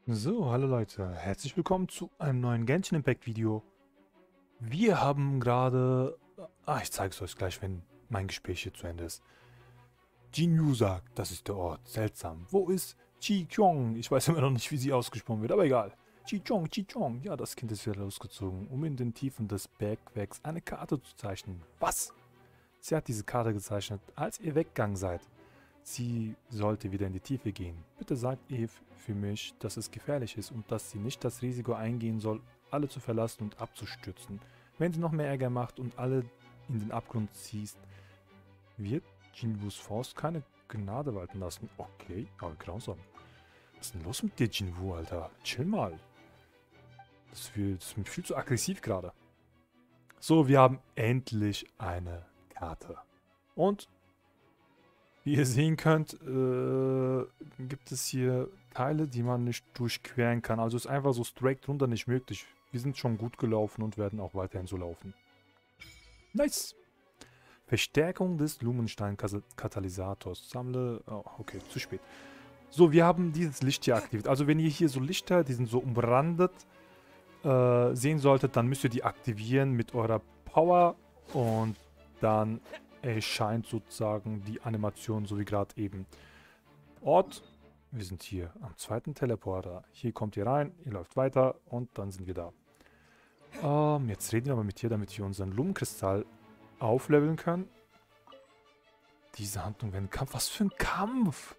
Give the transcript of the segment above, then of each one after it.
So, hallo Leute, herzlich willkommen zu einem neuen Genshin Impact Video. Wir haben gerade... ich zeige es euch gleich, wenn mein Gespräch hier zu Ende ist. Jinyu sagt, das ist der Ort, seltsam. Wo ist Chichong? Ich weiß immer noch nicht, wie sie ausgesprochen wird, aber egal. Chichong, Chichong. Ja, das Kind ist wieder losgezogen, um in den Tiefen des Bergwerks eine Karte zu zeichnen. Was? Sie hat diese Karte gezeichnet, als ihr weggegangen seid. Sie sollte wieder in die Tiefe gehen. Bitte sagt Eve für mich, dass es gefährlich ist und dass sie nicht das Risiko eingehen soll, alle zu verlassen und abzustürzen. Wenn sie noch mehr Ärger macht und alle in den Abgrund ziehst, wird Jinwus Faust keine Gnade walten lassen. Okay, aber grausam. Was ist denn los mit dir, Jinwu, Alter? Chill mal. Das ist mir viel zu aggressiv gerade. So, wir haben endlich eine Karte. Und wie ihr sehen könnt, gibt es hier Teile, die man nicht durchqueren kann. Also ist einfach so straight runter nicht möglich. Wir sind schon gut gelaufen und werden auch weiterhin so laufen. Nice! Verstärkung des Lumenstein-Katalysators. Sammle... Oh, okay, zu spät. So, wir haben dieses Licht hier aktiviert. Also wenn ihr hier so Lichter, die sind so umrandet, sehen solltet, dann müsst ihr die aktivieren mit eurer Power und dann erscheint sozusagen die Animation, so wie gerade eben. Ort, wir sind hier am zweiten Teleporter. Hier kommt ihr rein, ihr läuft weiter und dann sind wir da. Jetzt reden wir aber mit dir, damit wir unseren Lumenkristall aufleveln können. Diese Handlung wäre ein Kampf. Was für ein Kampf?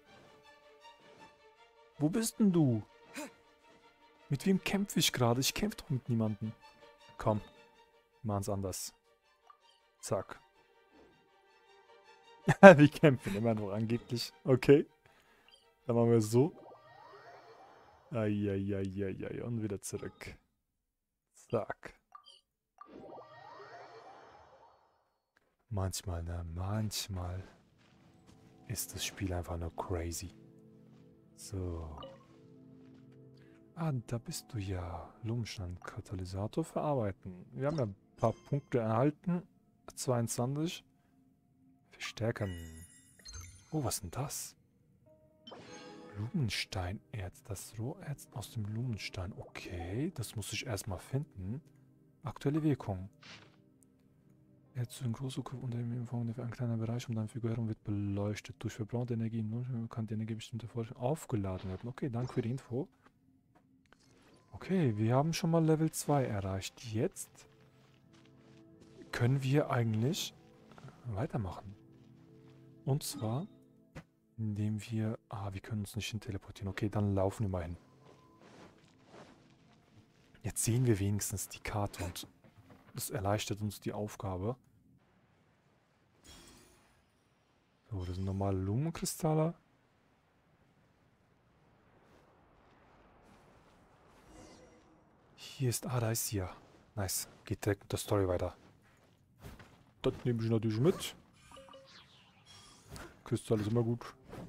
Wo bist denn du? Mit wem kämpfe ich gerade? Ich kämpfe doch mit niemandem. Komm, machen's anders. Zack. Wir kämpfen immer noch angeblich. Okay. Dann machen wir es so. Eieieiei. Und wieder zurück. Zack. Manchmal, ne? Manchmal ist das Spiel einfach nur crazy. So. Ah, da bist du ja. Lumenstein-Katalysator verarbeiten. Wir haben ja ein paar Punkte erhalten. 22. Verstärken. Oh, was ist denn das? Lumensteinerz. Das Roherz aus dem Lumenstein. Okay, das muss ich erstmal finden. Aktuelle Wirkung. Erz zu den Großsucker unter dem Empfang für ein kleiner Bereich und dann Figurierung wird beleuchtet. Durch verbrauchte Energie kann die Energie bestimmte Vorrichtung aufgeladen werden. Okay, danke für die Info. Okay, wir haben schon mal Level 2 erreicht. Jetzt können wir eigentlich weitermachen. Und zwar, indem wir... wir können uns nicht hin teleportieren. Okay, dann laufen wir mal hin. Jetzt sehen wir wenigstens die Karte und das erleichtert uns die Aufgabe. So, das sind normale Lumenkristalle. Hier ist... da ist sie ja. Nice. Geht direkt mit der Story weiter. Das nehme ich natürlich mit. Kristall ist immer gut.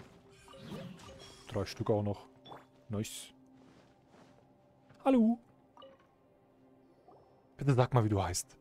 3 Stück auch noch. Nice. Hallo. Bitte sag mal, wie du heißt.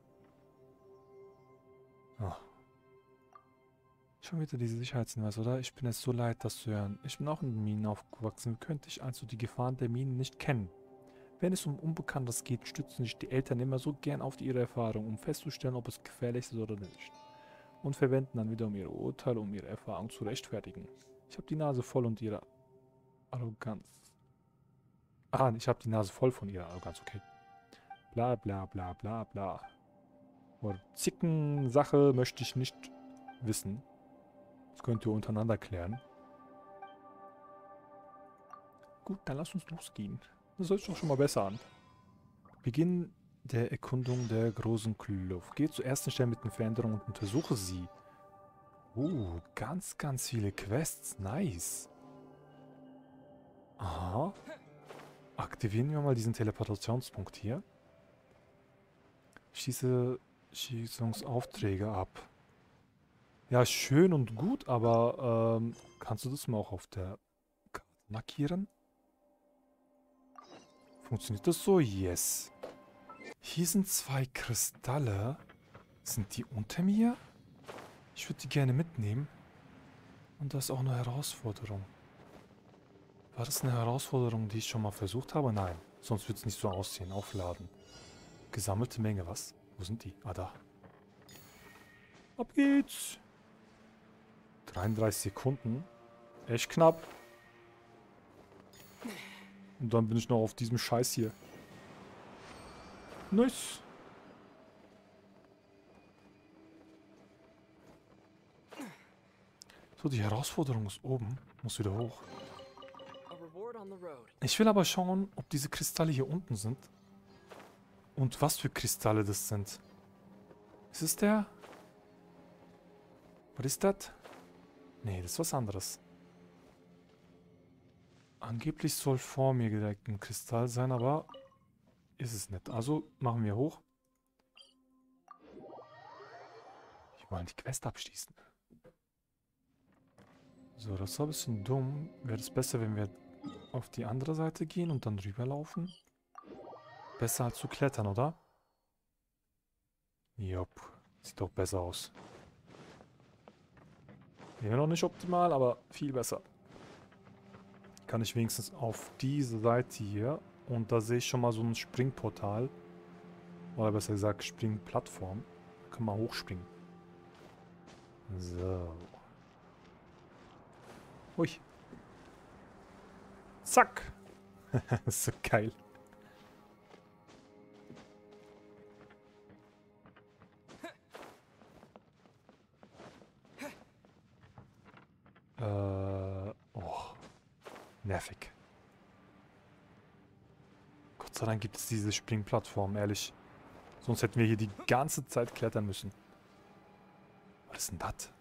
Oh. Schon wieder diese Sicherheitshinweis, oder? Ich bin es so leid, das zu hören. Ich bin auch in den Minen aufgewachsen. Wie könnte ich also die Gefahren der Minen nicht kennen? Wenn es um Unbekanntes geht, stützen sich die Eltern immer so gern auf ihre Erfahrung, um festzustellen, ob es gefährlich ist oder nicht. Und verwenden dann wiederum ihre Urteile, um ihre Erfahrung zu rechtfertigen. Ich habe die Nase voll und ihre Arroganz. Ich habe die Nase voll von ihrer Arroganz, okay. Bla bla bla bla bla. Oder Zicken-Sache möchte ich nicht wissen. Das könnt ihr untereinander klären. Gut, dann lasst uns losgehen. Das hört sich doch schon mal besser an. Beginn der Erkundung der großen Kluft. Geh zur ersten Stelle mit den Veränderungen und untersuche sie. Ganz, ganz viele Quests. Nice. Aha. Aktivieren wir mal diesen Teleportationspunkt hier. Schieße Schießungsaufträge ab. Ja, schön und gut, aber kannst du das mal auch auf der Karte markieren? Funktioniert das so? Yes. Hier sind 2 Kristalle. Sind die unter mir? Ich würde die gerne mitnehmen. Und das ist auch eine Herausforderung. War das eine Herausforderung, die ich schon mal versucht habe? Nein. Sonst wird es nicht so aussehen. Aufladen. Gesammelte Menge, was? Wo sind die? Ah, da. Ab geht's. 33 Sekunden. Echt knapp. Und dann bin ich noch auf diesem Scheiß hier. Nice. So, die Herausforderung ist oben. Muss wieder hoch. Ich will aber schauen, ob diese Kristalle hier unten sind. Und was für Kristalle das sind. Ist es der? Was ist das? Nee, das ist was anderes. Angeblich soll vor mir direkt ein Kristall sein, aber ist es nicht. Also machen wir hoch. Wir wollen die Quest abschließen. So, das war ein bisschen dumm. Wäre es besser, wenn wir auf die andere Seite gehen und dann rüberlaufen? Besser als zu klettern, oder? Jupp. Sieht doch besser aus. Immer noch nicht optimal, aber viel besser. Kann ich wenigstens auf diese Seite hier. Und da sehe ich schon mal so ein Springportal. Oder besser gesagt Springplattform. Da kann man hochspringen. So. Ui. Zack. Das ist so geil. Oh. Nervig. Gott sei Dank gibt es diese Springplattform, ehrlich. Sonst hätten wir hier die ganze Zeit klettern müssen. Was ist denn das?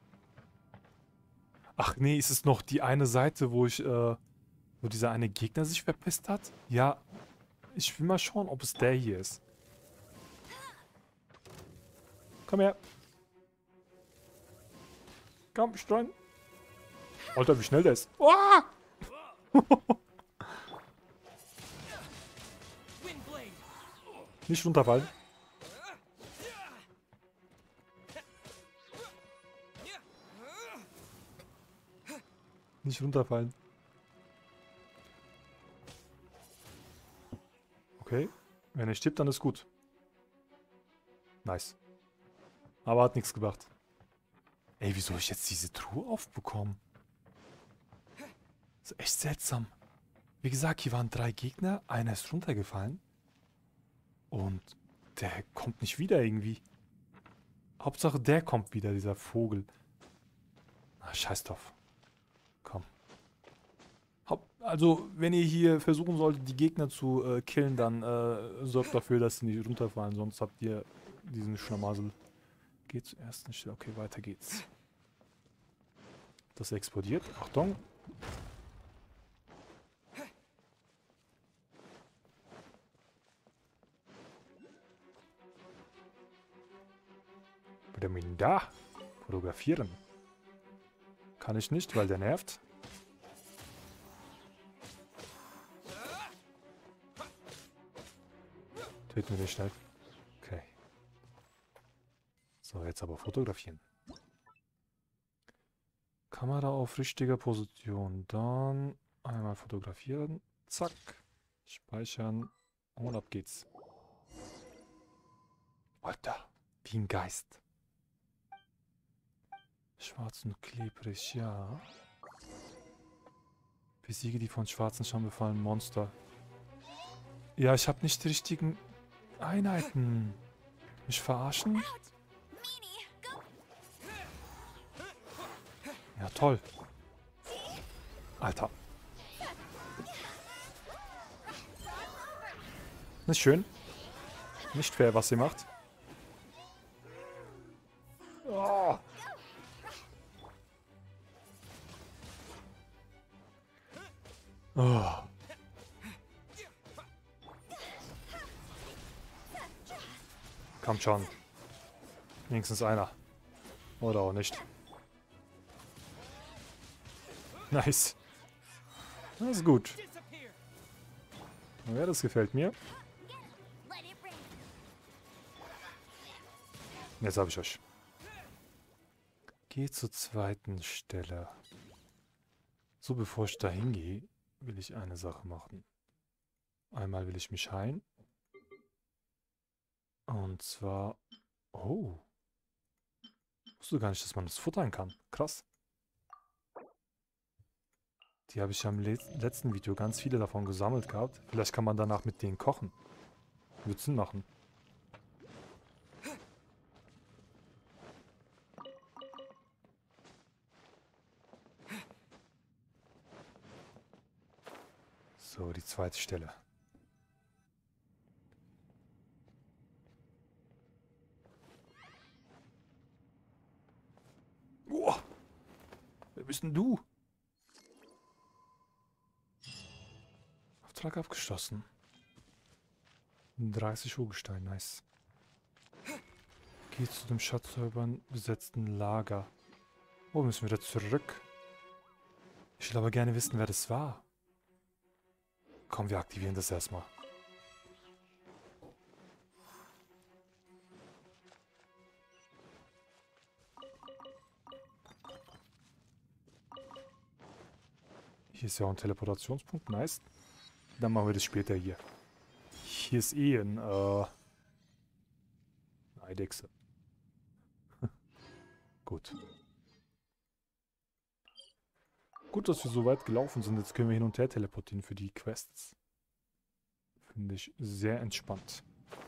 Ach nee, ist es noch die eine Seite, wo wo dieser eine Gegner sich verpisst hat? Ja, ich will mal schauen, ob es der hier ist. Komm her. Komm, Strang. Alter, wie schnell der ist. Oh! Nicht runterfallen. Nicht runterfallen. Okay. Wenn er stirbt, dann ist gut. Nice. Aber hat nichts gebracht. Ey, wie soll ich jetzt diese Truhe aufbekommen? Das ist echt seltsam. Wie gesagt, hier waren 3 Gegner. Einer ist runtergefallen. Und der kommt nicht wieder irgendwie. Hauptsache, der kommt wieder, dieser Vogel. Ah, scheiß drauf. Komm. Also, wenn ihr hier versuchen solltet, die Gegner zu killen, dann sorgt dafür, dass sie nicht runterfallen. Sonst habt ihr diesen Schlamassel. Geht zuerst nicht. Okay, weiter geht's. Das explodiert. Achtung. Vitamin da. Fotografieren. Kann ich nicht, weil der nervt. Töten wir den schnell. Okay. So, jetzt aber fotografieren. Kamera auf richtiger Position. Dann einmal fotografieren. Zack. Speichern. Und ab geht's. Alter, wie ein Geist. Schwarz und klebrig, ja. Besiege die von schwarzen Scham befallenen Monster. Ja, ich habe nicht die richtigen Einheiten. Mich verarschen? Ja, toll. Alter. Nicht schön. Nicht fair, was sie macht. Oh. Oh. Kommt schon. Wenigstens einer. Oder auch nicht. Nice. Das ist gut. Ja, das gefällt mir. Jetzt habe ich euch. Geh zur zweiten Stelle. So, bevor ich da hingehe, will ich eine Sache machen. Einmal will ich mich heilen. Und zwar... Oh. Ich wusste gar nicht, dass man das futtern kann. Krass. Die habe ich ja im letzten Video ganz viele davon gesammelt gehabt. Vielleicht kann man danach mit denen kochen. Würde Sinn machen. So, die zweite Stelle. Boah! Wer bist denn du? Auftrag abgeschlossen. 30 Urgestein, nice. Geh zu dem Schatzhäubern besetzten Lager. Oh, müssen wir wieder zurück. Ich will aber gerne wissen, wer das war. Komm, wir aktivieren das erstmal. Hier ist ja auch ein Teleportationspunkt, nice. Dann machen wir das später hier. Hier ist eh eine Eidechse. Gut. Gut, dass wir so weit gelaufen sind. Jetzt können wir hin und her teleportieren für die Quests. Finde ich sehr entspannt.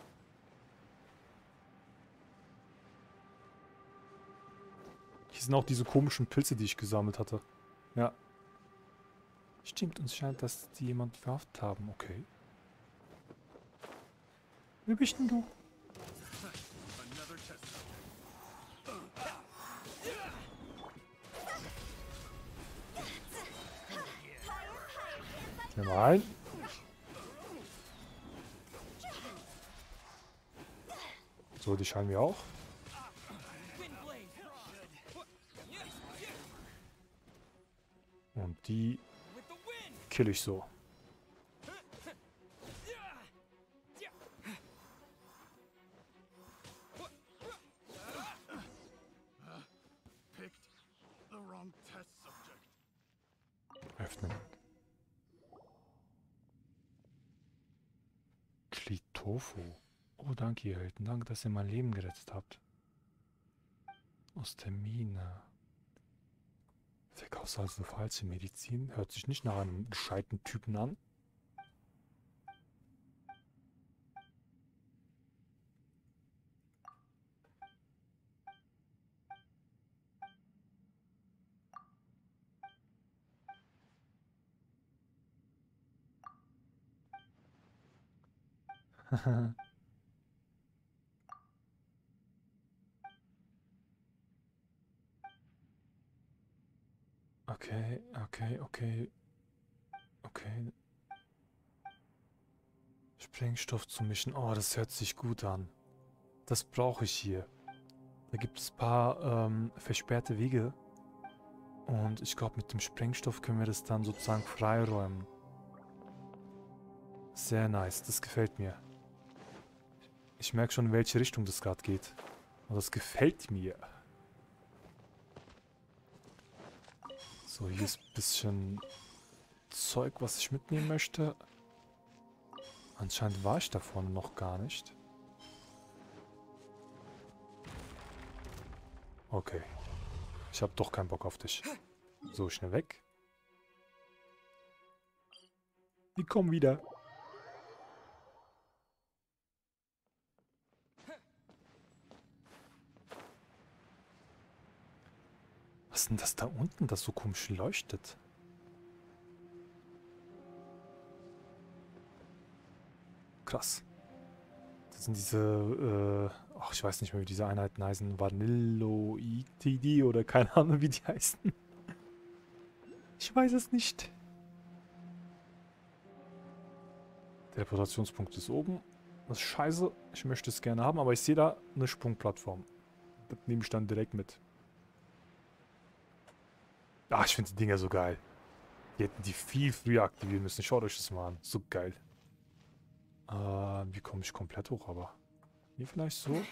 Hier sind auch diese komischen Pilze, die ich gesammelt hatte. Ja. Stimmt, uns scheint, dass die jemand verhaftet haben. Okay. Wer bist denn du? Nimm mal ein. So, die scheinen wir auch. Und die kill ich so. Öffnen. Klitofu. Oh, danke, ihr Helden. Danke, dass ihr mein Leben gerettet habt. Aus der Mine. Verkaufst also falsche Medizin? Hört sich nicht nach einem gescheiten Typen an. Okay, okay, okay. Okay. Sprengstoff zu mischen. Oh, das hört sich gut an. Das brauche ich hier. Da gibt es ein paar versperrte Wege. Und ich glaube, mit dem Sprengstoff können wir das dann sozusagen freiräumen. Sehr nice, das gefällt mir. Ich merke schon, in welche Richtung das gerade geht. Und das gefällt mir. So, hier ist ein bisschen Zeug, was ich mitnehmen möchte. Anscheinend war ich da vorne noch gar nicht. Okay. Ich habe doch keinen Bock auf dich. So, schnell weg. Die kommen wieder. Was ist denn das da unten, das so komisch leuchtet? Krass. Das sind diese, ach, ich weiß nicht mehr, wie diese Einheiten heißen. Vanilloid oder keine Ahnung, wie die heißen. Ich weiß es nicht. Der Reputationspunkt ist oben. Das ist scheiße. Ich möchte es gerne haben, aber ich sehe da eine Sprungplattform. Das nehme ich dann direkt mit. Ach, ich finde die Dinger so geil. Die hätten die viel früher aktivieren müssen. Schaut euch das mal an. So geil. Wie komme ich komplett hoch, aber... Hier vielleicht so.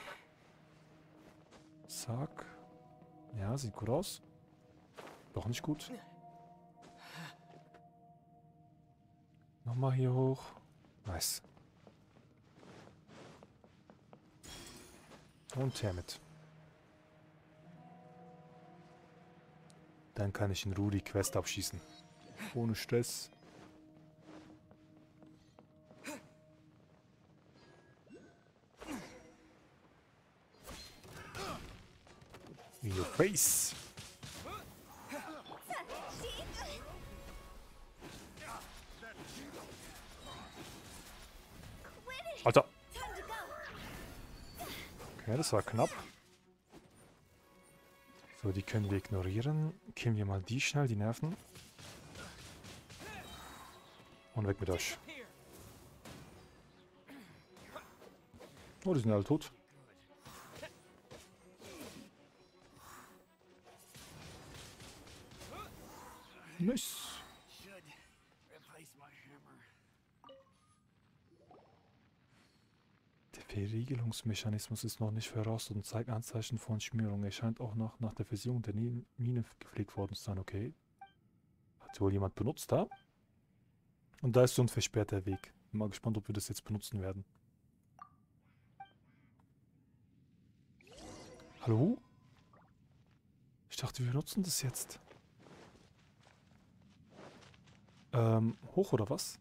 Zack. Ja, sieht gut aus. Doch nicht gut. Nochmal hier hoch. Nice. Und her mit. Dann kann ich in Ruhe die Quest abschießen. Ohne Stress. In your face. Alter. Okay, das war knapp. So, die können wir ignorieren. Killen wir mal die schnell, die Nerven. Und weg mit euch. Oh, die sind alle tot. Nice. Der Verriegelungsmechanismus ist noch nicht verrostet und zeigt Anzeichen von Schmierung. Er scheint auch noch nach der Versiegelung der Mine gepflegt worden zu sein. Okay. Hat wohl jemand benutzt da? Und da ist so ein versperrter Weg. Bin mal gespannt, ob wir das jetzt benutzen werden. Hallo? Ich dachte, wir benutzen das jetzt. Hoch oder was?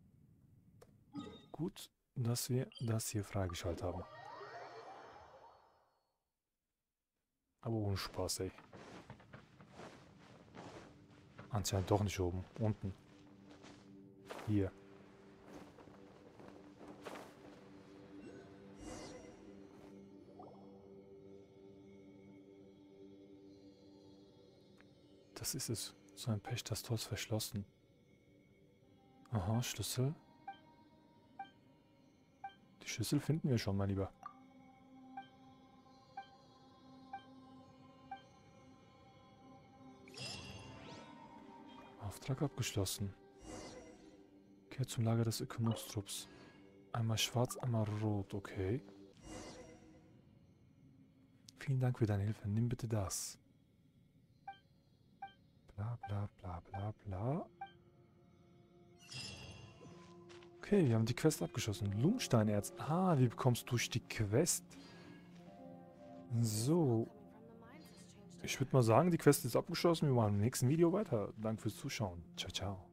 Gut, dass wir das hier freigeschaltet haben. Aber ohne Spaß, ey. Anscheinend doch nicht oben. Unten. Hier. Das ist es. So ein Pech, das Tor ist verschlossen. Aha, Schlüssel. Die Schlüssel finden wir schon, mein Lieber. Auftrag abgeschlossen. Kehrt zum Lager des Ökonomstrupps. Einmal schwarz, einmal rot, okay. Vielen Dank für deine Hilfe. Nimm bitte das. Bla bla bla bla bla. Okay, wir haben die Quest abgeschossen. Lungensteinerz. Ah, wie bekommst du durch die Quest? So. Ich würde mal sagen, die Quest ist abgeschlossen. Wir machen im nächsten Video weiter. Danke fürs Zuschauen. Ciao, ciao.